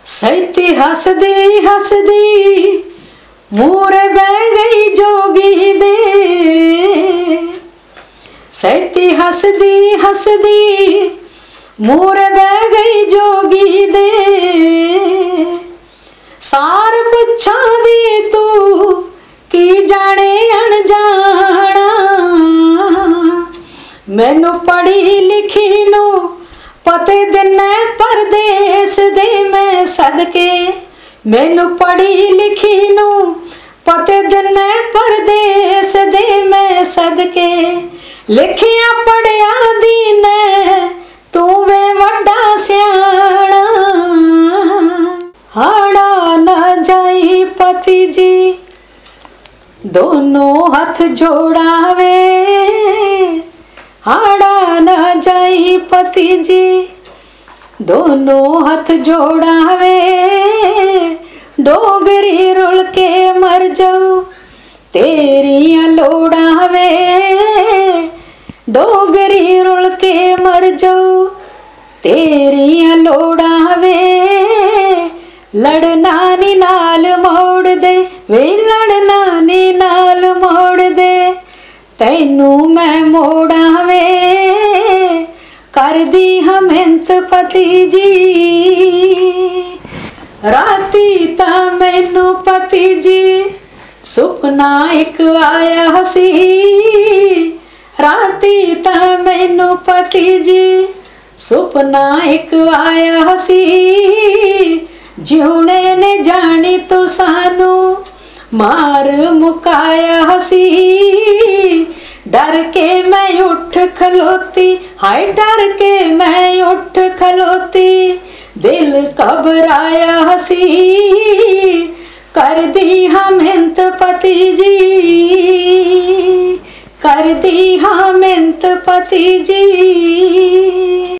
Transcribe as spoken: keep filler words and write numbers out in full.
सैती हसदी हसदी मूरे बह गई जोगी दे। सैती हसदी हसदी मूरे बह गई जोगी दे। सार पुछा दी तू की जाने अनजाना। मैनू पढ़ी लिखी नू पते दिने परदेस दे मैं सदके। मैनू पढ़ी लिखी नू पते दिने परदेस दे मैं सदके। लिखिया पढ़िया दी ने तू वे वड्डा सियाणा। हाड़ा न जाई पति जी दोनों हाथ जोड़ावे। हाड़ा न जाई पति जी दोनों हाथ जोड़ावे। डोगरी रुल के मर जाऊ तेरिया लोड़ावे। डोगरी रुल के मर जाऊ तेरिया लोड़ावे। लड़ना नी नाल मोड़ दे वे लड़ना नी नाल मोड़ दे। तैनू मैं मोड़ावे कर दी हम मेहनत पति जी। राती ता मैनू पति जी सुपना एक आया हसी। राती ता मैनू पति जी सुपना एक आया हसी। जिउने ने जानी तो सानू मार मुकाया हसी। डर के मैं उठ खलोती हाय डर के मैं उठ खलोती। दिल घबराया हसी कर दी हम मेहनत पति जी। कर दी हम मेहनत पति जी।